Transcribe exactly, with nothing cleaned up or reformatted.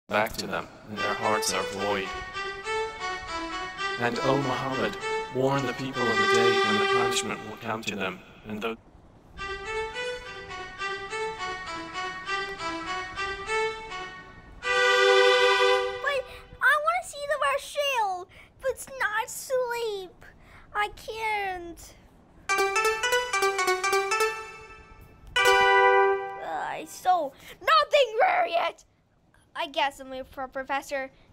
back to them, and their hearts are void. And O Muhammad, warn the people of the day when the punishment will come to them, and those It's not sleep. I can't. Uh, so, nothing rare yet. I guess I'm waiting for Professor